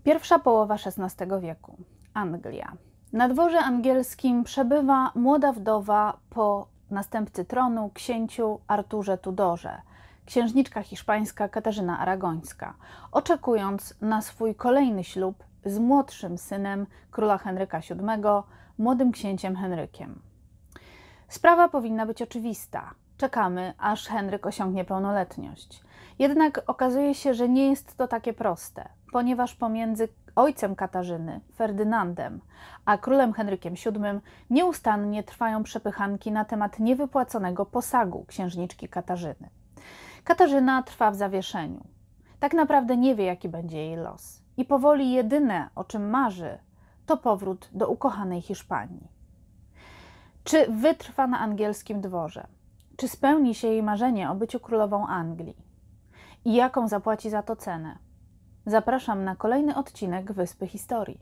Pierwsza połowa XVI wieku. Anglia. Na dworze angielskim przebywa młoda wdowa po następcy tronu, księciu Arturze Tudorze, księżniczka hiszpańska Katarzyna Aragońska, oczekując na swój kolejny ślub z młodszym synem króla Henryka VII, młodym księciem Henrykiem. Sprawa powinna być oczywista. Czekamy, aż Henryk osiągnie pełnoletność. Jednak okazuje się, że nie jest to takie proste, ponieważ pomiędzy ojcem Katarzyny, Ferdynandem, a królem Henrykiem VII nieustannie trwają przepychanki na temat niewypłaconego posagu księżniczki Katarzyny. Katarzyna trwa w zawieszeniu. Tak naprawdę nie wie, jaki będzie jej los. I powoli jedyne, o czym marzy, to powrót do ukochanej Hiszpanii. Czy wytrwa na angielskim dworze? Czy spełni się jej marzenie o byciu królową Anglii? I jaką zapłaci za to cenę? Zapraszam na kolejny odcinek Wyspy Historii.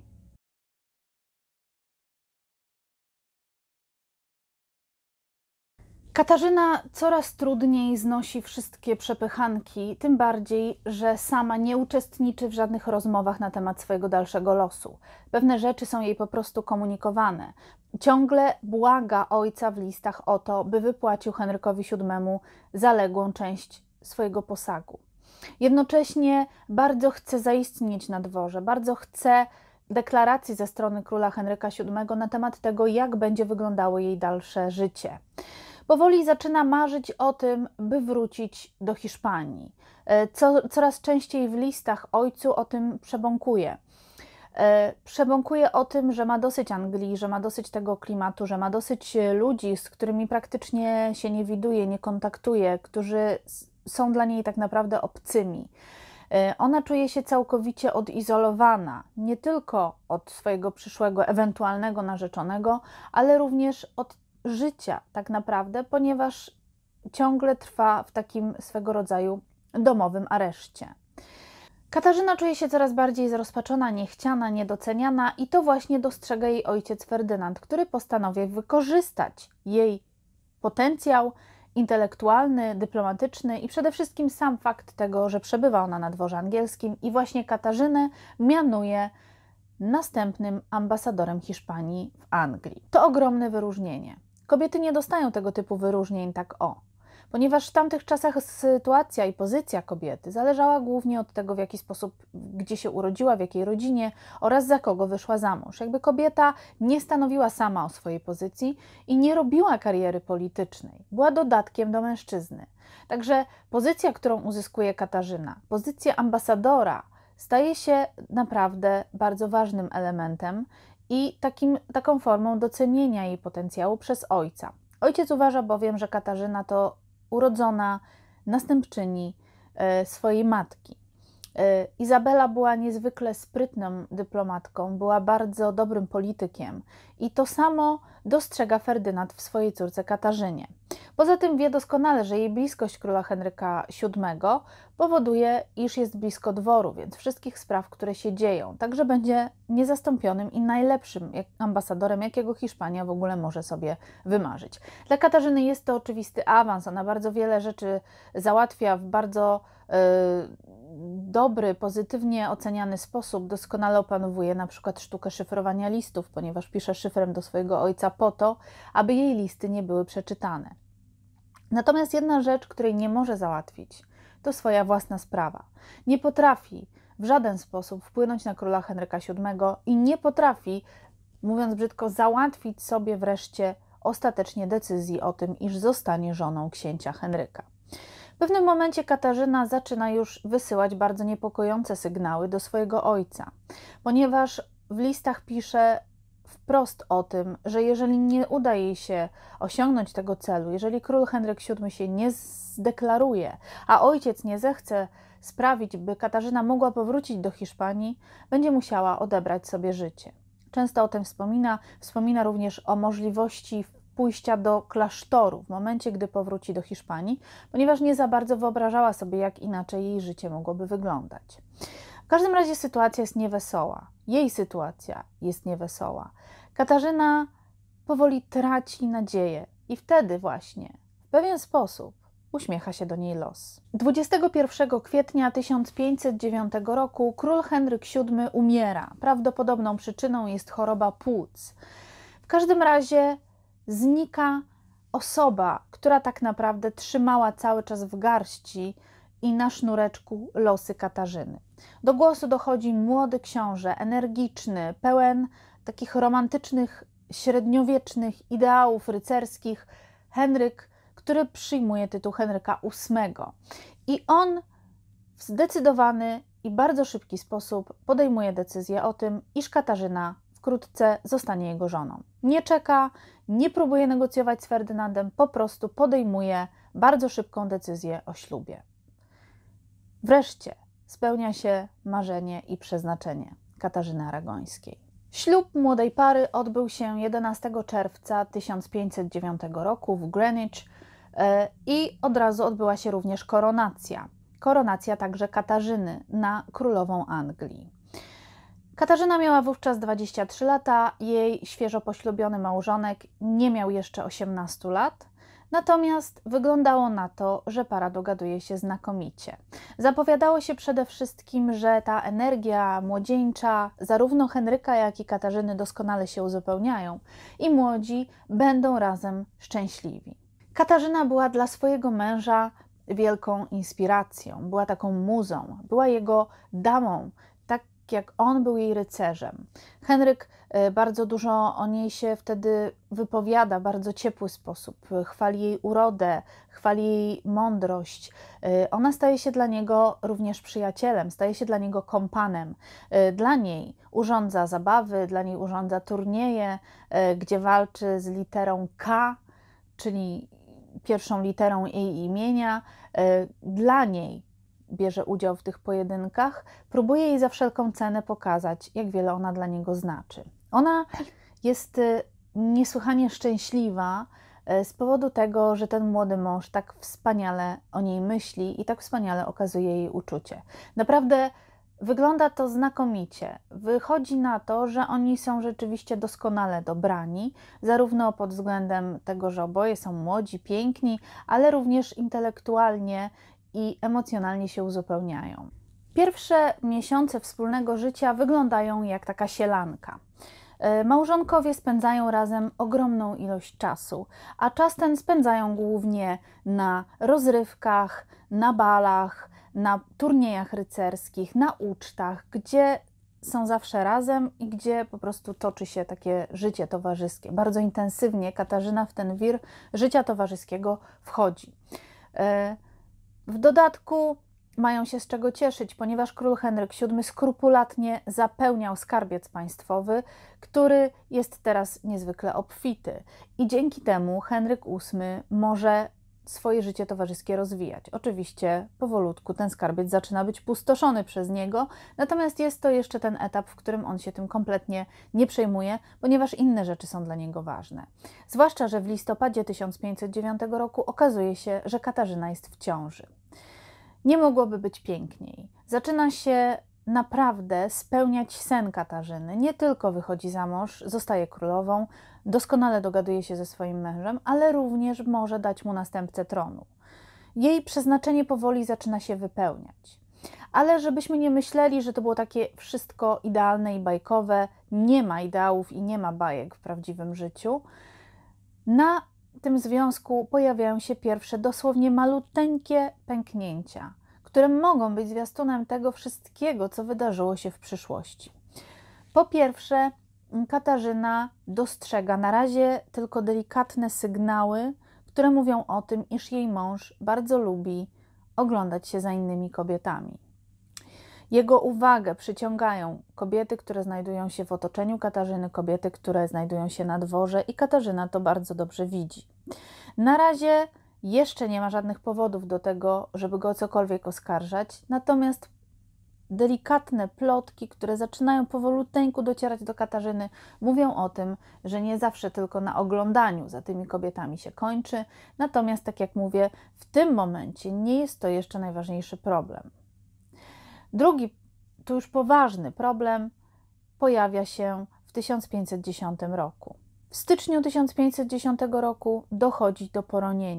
Katarzyna coraz trudniej znosi wszystkie przepychanki, tym bardziej, że sama nie uczestniczy w żadnych rozmowach na temat swojego dalszego losu. Pewne rzeczy są jej po prostu komunikowane. Ciągle błaga ojca w listach o to, by wypłacił Henrykowi VII zaległą część swojego posagu. Jednocześnie bardzo chce zaistnieć na dworze, bardzo chce deklaracji ze strony króla Henryka VII na temat tego, jak będzie wyglądało jej dalsze życie. Powoli zaczyna marzyć o tym, by wrócić do Hiszpanii. Coraz częściej w listach ojcu o tym przebąkuje. Przebąkuje o tym, że ma dosyć Anglii, że ma dosyć tego klimatu, że ma dosyć ludzi, z którymi praktycznie się nie widuje, nie kontaktuje, którzy są dla niej tak naprawdę obcymi. Ona czuje się całkowicie odizolowana, nie tylko od swojego przyszłego, ewentualnego narzeczonego, ale również od życia tak naprawdę, ponieważ ciągle trwa w takim swego rodzaju domowym areszcie. Katarzyna czuje się coraz bardziej zrozpaczona, niechciana, niedoceniana i to właśnie dostrzega jej ojciec Ferdynand, który postanawia wykorzystać jej potencjał intelektualny, dyplomatyczny i przede wszystkim sam fakt tego, że przebywa ona na dworze angielskim i właśnie Katarzynę mianuje następnym ambasadorem Hiszpanii w Anglii. To ogromne wyróżnienie. Kobiety nie dostają tego typu wyróżnień tak ponieważ w tamtych czasach sytuacja i pozycja kobiety zależała głównie od tego, w jaki sposób, gdzie się urodziła, w jakiej rodzinie oraz za kogo wyszła za mąż. Jakby kobieta nie stanowiła sama o swojej pozycji i nie robiła kariery politycznej. Była dodatkiem do mężczyzny. Także pozycja, którą uzyskuje Katarzyna, pozycja ambasadora, staje się naprawdę bardzo ważnym elementem i taką formą docenienia jej potencjału przez ojca. Ojciec uważa bowiem, że Katarzyna to urodzona następczyni swojej matki. Izabela była niezwykle sprytną dyplomatką, była bardzo dobrym politykiem i to samo dostrzega Ferdynand w swojej córce Katarzynie. Poza tym wie doskonale, że jej bliskość króla Henryka VII powoduje, iż jest blisko dworu, więc wszystkich spraw, które się dzieją, także będzie niezastąpionym i najlepszym ambasadorem, jakiego Hiszpania w ogóle może sobie wymarzyć. Dla Katarzyny jest to oczywisty awans, ona bardzo wiele rzeczy załatwia w bardzo dobry, pozytywnie oceniany sposób, doskonale opanowuje na przykład sztukę szyfrowania listów, ponieważ pisze szyfrem do swojego ojca po to, aby jej listy nie były przeczytane. Natomiast jedna rzecz, której nie może załatwić, to swoja własna sprawa. Nie potrafi w żaden sposób wpłynąć na króla Henryka VII i nie potrafi, mówiąc brzydko, załatwić sobie wreszcie ostatecznie decyzji o tym, iż zostanie żoną księcia Henryka. W pewnym momencie Katarzyna zaczyna już wysyłać bardzo niepokojące sygnały do swojego ojca, ponieważ w listach pisze wprost o tym, że jeżeli nie uda jej się osiągnąć tego celu, jeżeli król Henryk VII się nie zdeklaruje, a ojciec nie zechce sprawić, by Katarzyna mogła powrócić do Hiszpanii, będzie musiała odebrać sobie życie. Często o tym wspomina również o możliwości pójścia do klasztoru w momencie, gdy powróci do Hiszpanii, ponieważ nie za bardzo wyobrażała sobie, jak inaczej jej życie mogłoby wyglądać. W każdym razie sytuacja jest niewesoła. Jej sytuacja jest niewesoła. Katarzyna powoli traci nadzieję i wtedy właśnie w pewien sposób uśmiecha się do niej los. 21 kwietnia 1509 roku król Henryk VII umiera. Prawdopodobną przyczyną jest choroba płuc. W każdym razie znika osoba, która tak naprawdę trzymała cały czas w garści i na sznureczku losy Katarzyny. Do głosu dochodzi młody książę, energiczny, pełen takich romantycznych, średniowiecznych ideałów rycerskich, Henryk, który przyjmuje tytuł Henryka VIII. I on w zdecydowany i bardzo szybki sposób podejmuje decyzję o tym, iż Katarzyna wkrótce zostanie jego żoną. Nie czeka, nie próbuje negocjować z Ferdynandem, po prostu podejmuje bardzo szybką decyzję o ślubie. Wreszcie spełnia się marzenie i przeznaczenie Katarzyny Aragońskiej. Ślub młodej pary odbył się 11 czerwca 1509 roku w Greenwich i od razu odbyła się również koronacja. Koronacja także Katarzyny na królową Anglii. Katarzyna miała wówczas 23 lata, jej świeżo poślubiony małżonek nie miał jeszcze 18 lat, natomiast wyglądało na to, że para dogaduje się znakomicie. Zapowiadało się przede wszystkim, że ta energia młodzieńcza zarówno Henryka, jak i Katarzyny doskonale się uzupełniają i młodzi będą razem szczęśliwi. Katarzyna była dla swojego męża wielką inspiracją, była taką muzą, była jego damą, tak jak on był jej rycerzem. Henryk bardzo dużo o niej się wtedy wypowiada, w bardzo ciepły sposób, chwali jej urodę, chwali jej mądrość. Ona staje się dla niego również przyjacielem, staje się dla niego kompanem. Dla niej urządza zabawy, dla niej urządza turnieje, gdzie walczy z literą K, czyli pierwszą literą jej imienia. Dla niej bierze udział w tych pojedynkach, próbuje jej za wszelką cenę pokazać, jak wiele ona dla niego znaczy. Ona jest niesłychanie szczęśliwa z powodu tego, że ten młody mąż tak wspaniale o niej myśli i tak wspaniale okazuje jej uczucie. Naprawdę wygląda to znakomicie. Wychodzi na to, że oni są rzeczywiście doskonale dobrani, zarówno pod względem tego, że oboje są młodzi, piękni, ale również intelektualnie i emocjonalnie się uzupełniają. Pierwsze miesiące wspólnego życia wyglądają jak taka sielanka. Małżonkowie spędzają razem ogromną ilość czasu, a czas ten spędzają głównie na rozrywkach, na balach, na turniejach rycerskich, na ucztach, gdzie są zawsze razem i gdzie po prostu toczy się takie życie towarzyskie. Bardzo intensywnie Katarzyna w ten wir życia towarzyskiego wchodzi. W dodatku mają się z czego cieszyć, ponieważ król Henryk VII skrupulatnie zapełniał skarbiec państwowy, który jest teraz niezwykle obfity. I dzięki temu Henryk VIII może swoje życie towarzyskie rozwijać. Oczywiście powolutku ten skarbiec zaczyna być pustoszony przez niego, natomiast jest to jeszcze ten etap, w którym on się tym kompletnie nie przejmuje, ponieważ inne rzeczy są dla niego ważne. Zwłaszcza, że w listopadzie 1509 roku okazuje się, że Katarzyna jest w ciąży. Nie mogłoby być piękniej. Zaczyna się naprawdę spełniać sen Katarzyny. Nie tylko wychodzi za mąż, zostaje królową, doskonale dogaduje się ze swoim mężem, ale również może dać mu następcę tronu. Jej przeznaczenie powoli zaczyna się wypełniać. Ale żebyśmy nie myśleli, że to było takie wszystko idealne i bajkowe, nie ma ideałów i nie ma bajek w prawdziwym życiu. Na tym związku pojawiają się pierwsze dosłownie maluteńkie pęknięcia, które mogą być zwiastunem tego wszystkiego, co wydarzyło się w przyszłości. Po pierwsze, Katarzyna dostrzega na razie tylko delikatne sygnały, które mówią o tym, iż jej mąż bardzo lubi oglądać się za innymi kobietami. Jego uwagę przyciągają kobiety, które znajdują się w otoczeniu Katarzyny, kobiety, które znajdują się na dworze i Katarzyna to bardzo dobrze widzi. Na razie jeszcze nie ma żadnych powodów do tego, żeby go o cokolwiek oskarżać, natomiast delikatne plotki, które zaczynają powoluteńku docierać do Katarzyny, mówią o tym, że nie zawsze tylko na oglądaniu za tymi kobietami się kończy, natomiast tak jak mówię, w tym momencie nie jest to jeszcze najważniejszy problem. Drugi, tu już poważny problem pojawia się w 1510 roku. W styczniu 1510 roku dochodzi do poronienia.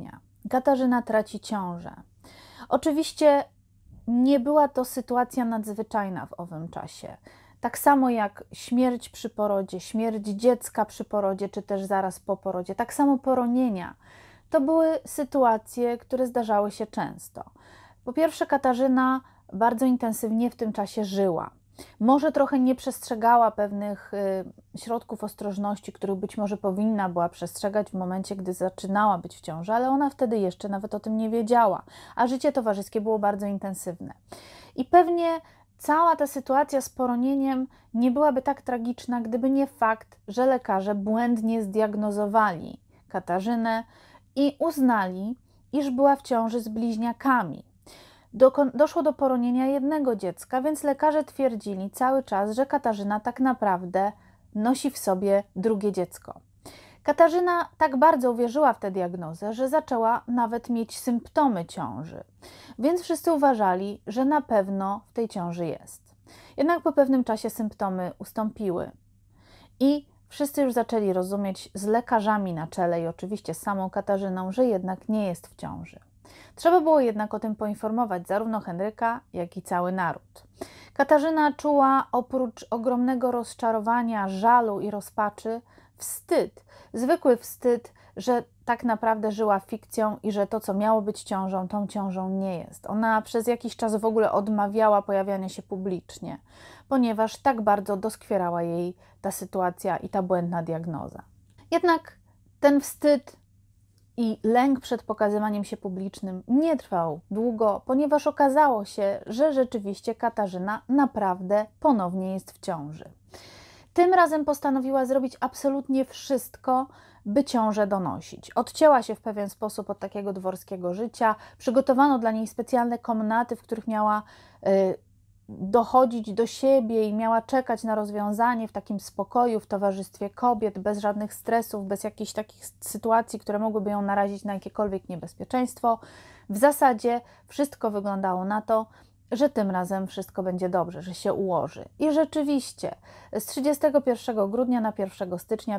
Katarzyna traci ciążę. Oczywiście nie była to sytuacja nadzwyczajna w owym czasie. Tak samo jak śmierć przy porodzie, śmierć dziecka przy porodzie, czy też zaraz po porodzie, tak samo poronienia. To były sytuacje, które zdarzały się często. Po pierwsze, Katarzyna bardzo intensywnie w tym czasie żyła. Może trochę nie przestrzegała pewnych środków ostrożności, których być może powinna była przestrzegać w momencie, gdy zaczynała być w ciąży, ale ona wtedy jeszcze nawet o tym nie wiedziała, a życie towarzyskie było bardzo intensywne. I pewnie cała ta sytuacja z poronieniem nie byłaby tak tragiczna, gdyby nie fakt, że lekarze błędnie zdiagnozowali Katarzynę i uznali, iż była w ciąży z bliźniakami. Doszło do poronienia jednego dziecka, więc lekarze twierdzili cały czas, że Katarzyna tak naprawdę nosi w sobie drugie dziecko. Katarzyna tak bardzo uwierzyła w tę diagnozę, że zaczęła nawet mieć symptomy ciąży, więc wszyscy uważali, że na pewno w tej ciąży jest. Jednak po pewnym czasie symptomy ustąpiły i wszyscy już zaczęli rozumieć z lekarzami na czele i oczywiście z samą Katarzyną, że jednak nie jest w ciąży. Trzeba było jednak o tym poinformować zarówno Henryka, jak i cały naród. Katarzyna czuła oprócz ogromnego rozczarowania, żalu i rozpaczy wstyd, zwykły wstyd, że tak naprawdę żyła fikcją i że to, co miało być ciążą, tą ciążą nie jest. Ona przez jakiś czas w ogóle odmawiała pojawiania się publicznie, ponieważ tak bardzo doskwierała jej ta sytuacja i ta błędna diagnoza. Jednak ten wstyd i lęk przed pokazywaniem się publicznym nie trwał długo, ponieważ okazało się, że rzeczywiście Katarzyna naprawdę ponownie jest w ciąży. Tym razem postanowiła zrobić absolutnie wszystko, by ciążę donosić. Odcięła się w pewien sposób od takiego dworskiego życia, przygotowano dla niej specjalne komnaty, w których miała dochodzić do siebie i miała czekać na rozwiązanie w takim spokoju, w towarzystwie kobiet, bez żadnych stresów, bez jakichś takich sytuacji, które mogłyby ją narazić na jakiekolwiek niebezpieczeństwo. W zasadzie wszystko wyglądało na to, że tym razem wszystko będzie dobrze, że się ułoży. I rzeczywiście z 31 grudnia na 1 stycznia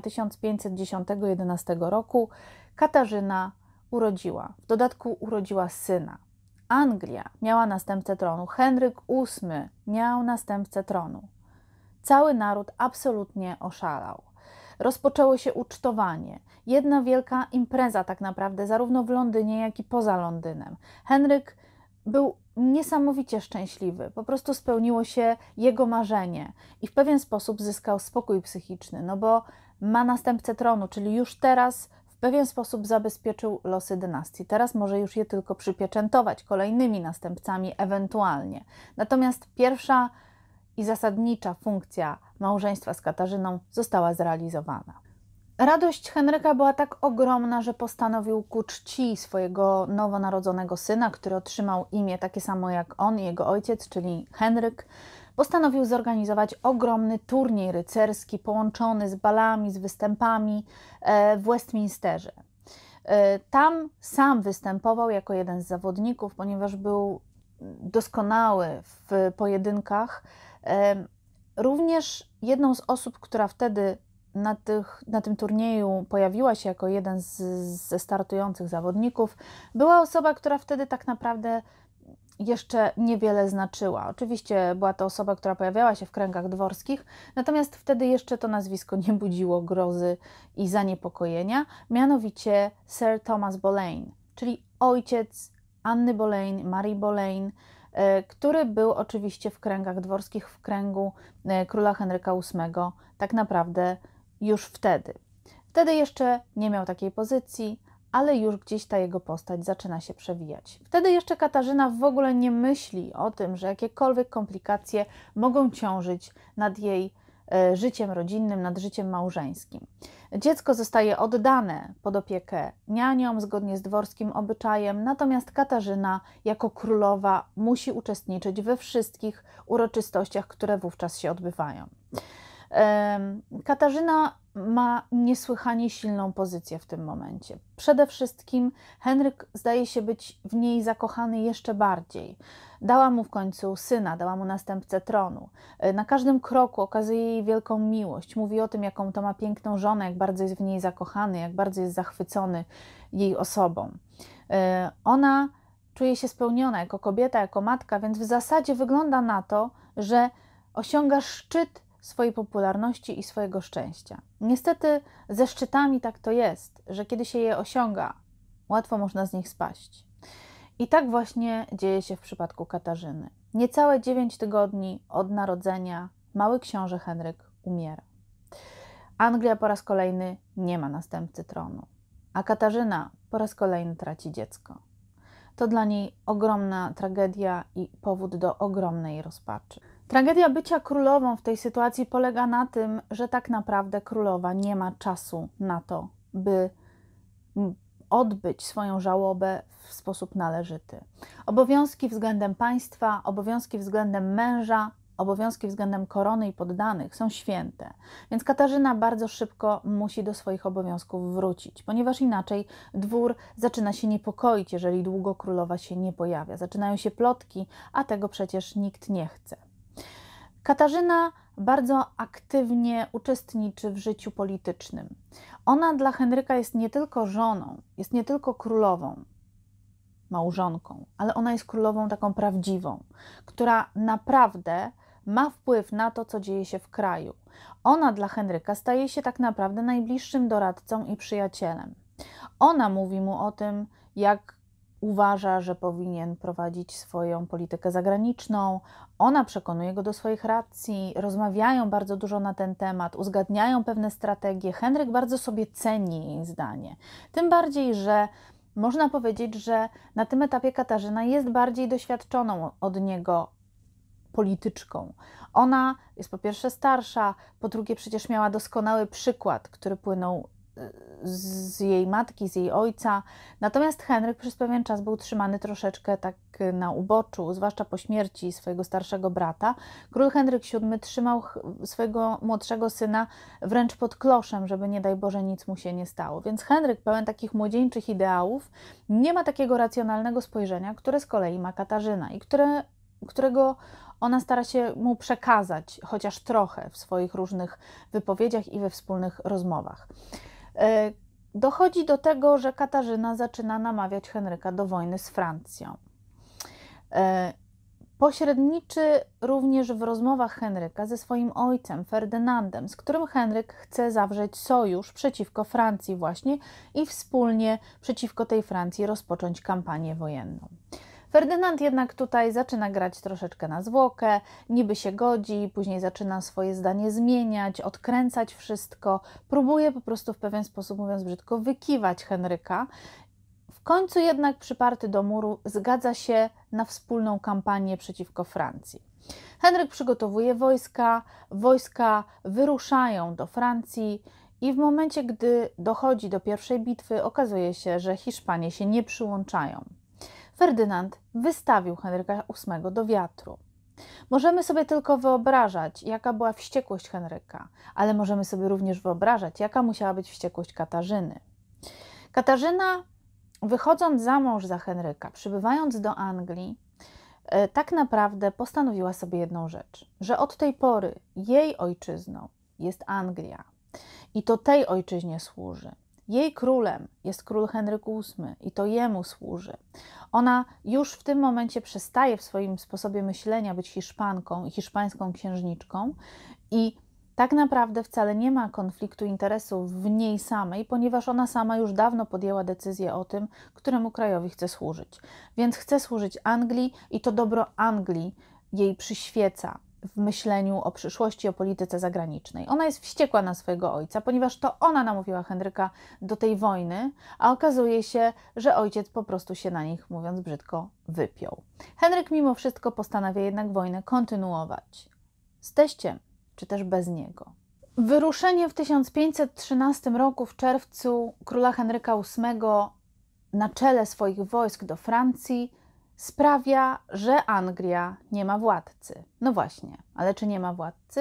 1510-11 roku Katarzyna urodziła. W dodatku urodziła syna. Anglia miała następcę tronu, Henryk VIII miał następcę tronu. Cały naród absolutnie oszalał. Rozpoczęło się ucztowanie. Jedna wielka impreza tak naprawdę, zarówno w Londynie, jak i poza Londynem. Henryk był niesamowicie szczęśliwy. Po prostu spełniło się jego marzenie i w pewien sposób zyskał spokój psychiczny, no bo ma następcę tronu, czyli już teraz w pewien sposób zabezpieczył losy dynastii. Teraz może już je tylko przypieczętować kolejnymi następcami ewentualnie. Natomiast pierwsza i zasadnicza funkcja małżeństwa z Katarzyną została zrealizowana. Radość Henryka była tak ogromna, że postanowił ku czci swojego nowonarodzonego syna, który otrzymał imię takie samo jak on i jego ojciec, czyli Henryk, postanowił zorganizować ogromny turniej rycerski połączony z balami, z występami w Westminsterze. Tam sam występował jako jeden z zawodników, ponieważ był doskonały w pojedynkach. Również jedną z osób, która wtedy na tym turnieju pojawiła się jako jeden ze startujących zawodników, była osoba, która wtedy tak naprawdę jeszcze niewiele znaczyła. Oczywiście była to osoba, która pojawiała się w kręgach dworskich, natomiast wtedy jeszcze to nazwisko nie budziło grozy i zaniepokojenia, mianowicie Sir Thomas Boleyn, czyli ojciec Anny Boleyn, Marii Boleyn, który był oczywiście w kręgach dworskich, w kręgu króla Henryka VIII, tak naprawdę już wtedy. Wtedy jeszcze nie miał takiej pozycji, ale już gdzieś ta jego postać zaczyna się przewijać. Wtedy jeszcze Katarzyna w ogóle nie myśli o tym, że jakiekolwiek komplikacje mogą ciążyć nad jej życiem rodzinnym, nad życiem małżeńskim. Dziecko zostaje oddane pod opiekę nianiom zgodnie z dworskim obyczajem, natomiast Katarzyna jako królowa musi uczestniczyć we wszystkich uroczystościach, które wówczas się odbywają. Katarzyna ma niesłychanie silną pozycję w tym momencie. Przede wszystkim Henryk zdaje się być w niej zakochany jeszcze bardziej. Dała mu w końcu syna, dała mu następcę tronu. Na każdym kroku okazuje jej wielką miłość. Mówi o tym, jaką to ma piękną żonę, jak bardzo jest w niej zakochany, jak bardzo jest zachwycony jej osobą. Ona czuje się spełniona jako kobieta, jako matka, więc w zasadzie wygląda na to, że osiąga szczyt swojej popularności i swojego szczęścia. Niestety ze szczytami tak to jest, że kiedy się je osiąga, łatwo można z nich spaść. I tak właśnie dzieje się w przypadku Katarzyny. Niecałe 9 tygodni od narodzenia mały książę Henryk umiera. Anglia po raz kolejny nie ma następcy tronu, a Katarzyna po raz kolejny traci dziecko. To dla niej ogromna tragedia i powód do ogromnej rozpaczy. Tragedia bycia królową w tej sytuacji polega na tym, że tak naprawdę królowa nie ma czasu na to, by odbyć swoją żałobę w sposób należyty. Obowiązki względem państwa, obowiązki względem męża, obowiązki względem korony i poddanych są święte, więc Katarzyna bardzo szybko musi do swoich obowiązków wrócić, ponieważ inaczej dwór zaczyna się niepokoić, jeżeli długo królowa się nie pojawia. Zaczynają się plotki, a tego przecież nikt nie chce. Katarzyna bardzo aktywnie uczestniczy w życiu politycznym. Ona dla Henryka jest nie tylko żoną, jest nie tylko królową, małżonką, ale ona jest królową taką prawdziwą, która naprawdę ma wpływ na to, co dzieje się w kraju. Ona dla Henryka staje się tak naprawdę najbliższym doradcą i przyjacielem. Ona mówi mu o tym, jak uważa, że powinien prowadzić swoją politykę zagraniczną. Ona przekonuje go do swoich racji, rozmawiają bardzo dużo na ten temat, uzgadniają pewne strategie. Henryk bardzo sobie ceni jej zdanie. Tym bardziej, że można powiedzieć, że na tym etapie Katarzyna jest bardziej doświadczoną od niego polityczką. Ona jest po pierwsze starsza, po drugie przecież miała doskonały przykład, który płynął z jej matki, z jej ojca. Natomiast Henryk przez pewien czas był trzymany troszeczkę tak na uboczu, zwłaszcza po śmierci swojego starszego brata. Król Henryk VII trzymał swojego młodszego syna wręcz pod kloszem, żeby nie daj Boże nic mu się nie stało. Więc Henryk, pełen takich młodzieńczych ideałów, nie ma takiego racjonalnego spojrzenia, które z kolei ma Katarzyna i którego ona stara się mu przekazać chociaż trochę w swoich różnych wypowiedziach i we wspólnych rozmowach. Dochodzi do tego, że Katarzyna zaczyna namawiać Henryka do wojny z Francją. Pośredniczy również w rozmowach Henryka ze swoim ojcem Ferdynandem, z którym Henryk chce zawrzeć sojusz przeciwko Francji właśnie i wspólnie przeciwko tej Francji rozpocząć kampanię wojenną. Ferdynand jednak tutaj zaczyna grać troszeczkę na zwłokę, niby się godzi, później zaczyna swoje zdanie zmieniać, odkręcać wszystko, próbuje po prostu w pewien sposób, mówiąc brzydko, wykiwać Henryka. W końcu jednak przyparty do muru zgadza się na wspólną kampanię przeciwko Francji. Henryk przygotowuje wojska wyruszają do Francji i w momencie, gdy dochodzi do pierwszej bitwy, okazuje się, że Hiszpanie się nie przyłączają. Ferdynand wystawił Henryka VIII do wiatru. Możemy sobie tylko wyobrażać, jaka była wściekłość Henryka, ale możemy sobie również wyobrażać, jaka musiała być wściekłość Katarzyny. Katarzyna, wychodząc za mąż za Henryka, przybywając do Anglii, tak naprawdę postanowiła sobie jedną rzecz, że od tej pory jej ojczyzną jest Anglia i to tej ojczyźnie służy. Jej królem jest król Henryk VIII i to jemu służy. Ona już w tym momencie przestaje w swoim sposobie myślenia być Hiszpanką i hiszpańską księżniczką i tak naprawdę wcale nie ma konfliktu interesów w niej samej, ponieważ ona sama już dawno podjęła decyzję o tym, któremu krajowi chce służyć. Więc chce służyć Anglii i to dobro Anglii jej przyświeca w myśleniu o przyszłości, o polityce zagranicznej. Ona jest wściekła na swojego ojca, ponieważ to ona namówiła Henryka do tej wojny, a okazuje się, że ojciec po prostu się na nich, mówiąc brzydko, wypiął. Henryk mimo wszystko postanawia jednak wojnę kontynuować. Z teściem, czy też bez niego. Wyruszenie w 1513 roku w czerwcu króla Henryka VIII na czele swoich wojsk do Francji sprawia, że Anglia nie ma władcy. No właśnie, ale czy nie ma władcy?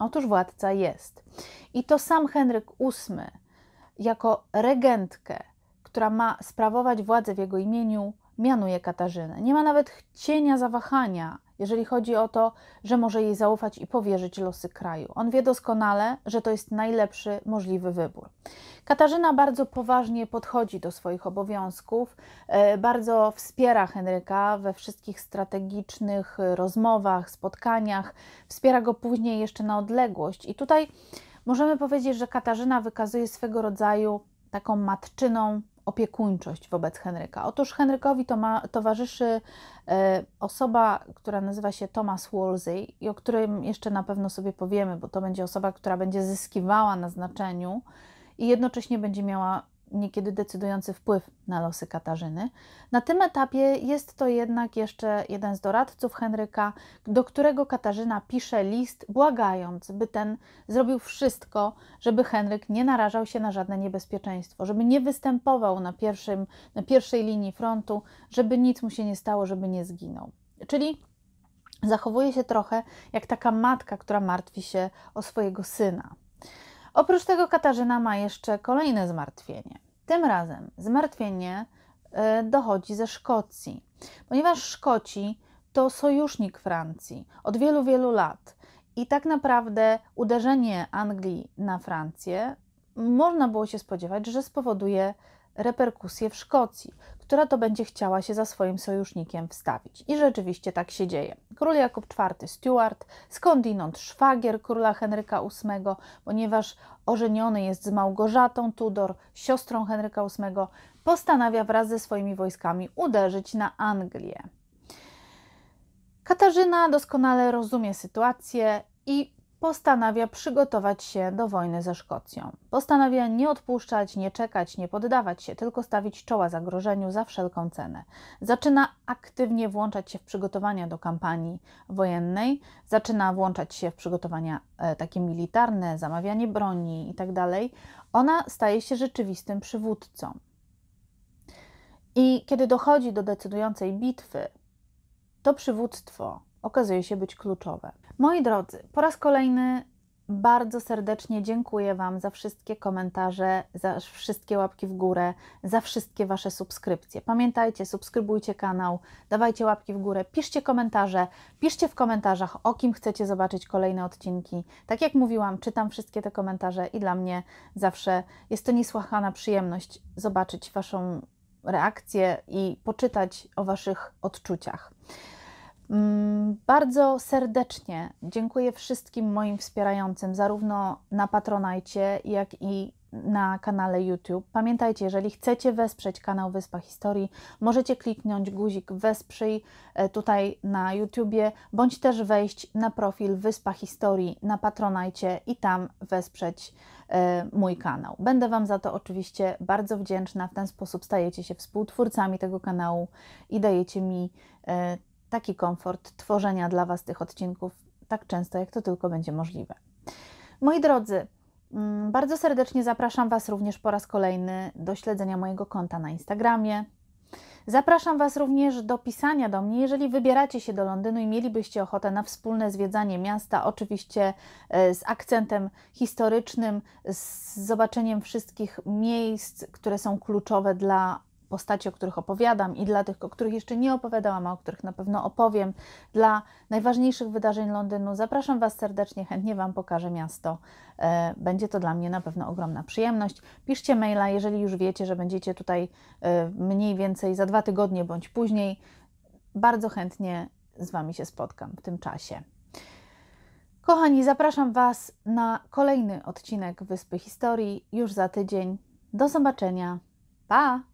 Otóż władca jest. I to sam Henryk VIII jako regentkę, która ma sprawować władzę w jego imieniu, mianuje Katarzynę. Nie ma nawet cienia zawahania, jeżeli chodzi o to, że może jej zaufać i powierzyć losy kraju. On wie doskonale, że to jest najlepszy możliwy wybór. Katarzyna bardzo poważnie podchodzi do swoich obowiązków, bardzo wspiera Henryka we wszystkich strategicznych rozmowach, spotkaniach, wspiera go później jeszcze na odległość. I tutaj możemy powiedzieć, że Katarzyna wykazuje swego rodzaju taką matczyną opiekuńczość wobec Henryka. Otóż Henrykowi towarzyszy osoba, która nazywa się Thomas Wolsey i o którym jeszcze na pewno sobie powiemy, bo to będzie osoba, która będzie zyskiwała na znaczeniu i jednocześnie będzie miała niekiedy decydujący wpływ na losy Katarzyny. Na tym etapie jest to jednak jeszcze jeden z doradców Henryka, do którego Katarzyna pisze list, błagając, by ten zrobił wszystko, żeby Henryk nie narażał się na żadne niebezpieczeństwo, żeby nie występował na pierwszej linii frontu, żeby nic mu się nie stało, żeby nie zginął. Czyli zachowuje się trochę jak taka matka, która martwi się o swojego syna. Oprócz tego Katarzyna ma jeszcze kolejne zmartwienie. Tym razem zmartwienie dochodzi ze Szkocji, ponieważ Szkoci to sojusznik Francji od wielu, wielu lat. I tak naprawdę uderzenie Anglii na Francję można było się spodziewać, że spowoduje reperkusje w Szkocji, która to będzie chciała się za swoim sojusznikiem wstawić. I rzeczywiście tak się dzieje. Król Jakub IV Stuart, skądinąd szwagier króla Henryka VIII, ponieważ ożeniony jest z Małgorzatą Tudor, siostrą Henryka VIII, postanawia wraz ze swoimi wojskami uderzyć na Anglię. Katarzyna doskonale rozumie sytuację i postanawia przygotować się do wojny ze Szkocją. Postanawia nie odpuszczać, nie czekać, nie poddawać się, tylko stawić czoła zagrożeniu za wszelką cenę. Zaczyna aktywnie włączać się w przygotowania do kampanii wojennej, zaczyna włączać się w przygotowania takie militarne, zamawianie broni itd. Ona staje się rzeczywistym przywódcą. I kiedy dochodzi do decydującej bitwy, to przywództwo okazuje się być kluczowe. Moi drodzy, po raz kolejny bardzo serdecznie dziękuję Wam za wszystkie komentarze, za wszystkie łapki w górę, za wszystkie Wasze subskrypcje. Pamiętajcie, subskrybujcie kanał, dawajcie łapki w górę, piszcie w komentarzach, o kim chcecie zobaczyć kolejne odcinki. Tak jak mówiłam, czytam wszystkie te komentarze i dla mnie zawsze jest to niesłychana przyjemność zobaczyć Waszą reakcję i poczytać o Waszych odczuciach. Bardzo serdecznie dziękuję wszystkim moim wspierającym, zarówno na Patronite, jak i na kanale YouTube. Pamiętajcie, jeżeli chcecie wesprzeć kanał Wyspa Historii, możecie kliknąć guzik Wesprzyj tutaj na YouTubie, bądź też wejść na profil Wyspa Historii na Patronite i tam wesprzeć mój kanał. Będę Wam za to oczywiście bardzo wdzięczna. W ten sposób stajecie się współtwórcami tego kanału i dajecie mi taki komfort tworzenia dla Was tych odcinków tak często, jak to tylko będzie możliwe. Moi drodzy, bardzo serdecznie zapraszam Was również po raz kolejny do śledzenia mojego konta na Instagramie. Zapraszam Was również do pisania do mnie, jeżeli wybieracie się do Londynu i mielibyście ochotę na wspólne zwiedzanie miasta, oczywiście z akcentem historycznym, z zobaczeniem wszystkich miejsc, które są kluczowe dla postaci, o których opowiadam i dla tych, o których jeszcze nie opowiadałam, a o których na pewno opowiem, dla najważniejszych wydarzeń Londynu. Zapraszam Was serdecznie, chętnie Wam pokażę miasto. Będzie to dla mnie na pewno ogromna przyjemność. Piszcie maila, jeżeli już wiecie, że będziecie tutaj mniej więcej za 2 tygodnie bądź później. Bardzo chętnie z Wami się spotkam w tym czasie. Kochani, zapraszam Was na kolejny odcinek Wyspy Historii już za tydzień. Do zobaczenia. Pa!